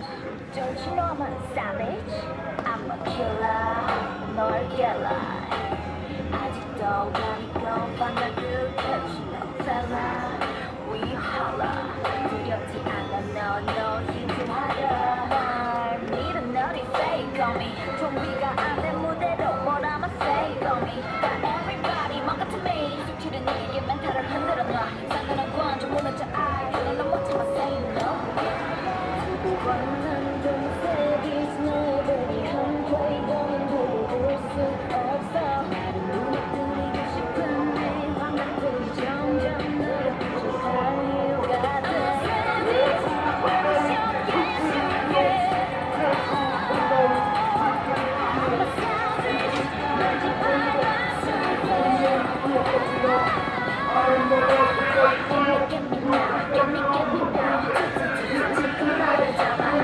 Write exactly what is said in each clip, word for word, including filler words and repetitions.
Don't you know I'm a savage? I'm a killer. 널 깨라. 아직도 가리고 반짝을 펼치는 fella. We holla. 두렵지 않아 no no 힘들하려. 날 믿은 너리 fake on me. 좀비가 안된 무대로 But I'm a fake on me. Got everybody 맘 같은 me. 수치를 느끼게 멘탈을 흔들어 놔. 상관없고 완전 무너져 I. 너는 못 참아 say no. 원하는 동색이 스네들이 한 플레이보는 두고 볼 수 없어. 눈에 들리고 싶은 내 환각들이 점점 늘어져갈 이유가 돼. Get me now, get me, get me now. 지금 나를 잡아.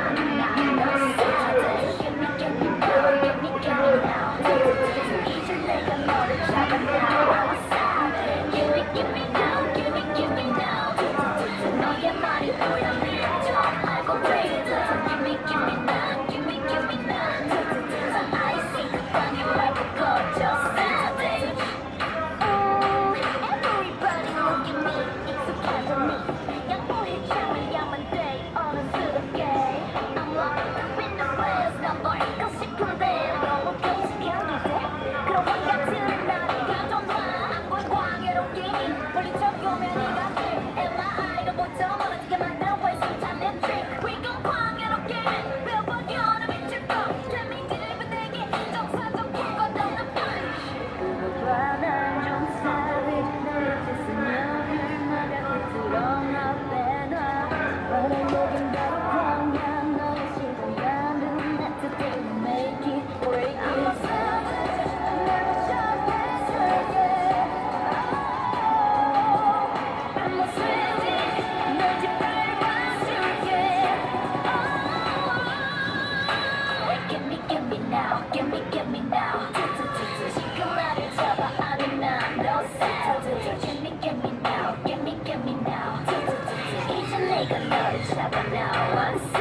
Give me, give me now. 지금 나를 잡아 아는 난너 savage. Give me, give me now. Give me, give me now. 이제 내가 너를 잡아 now.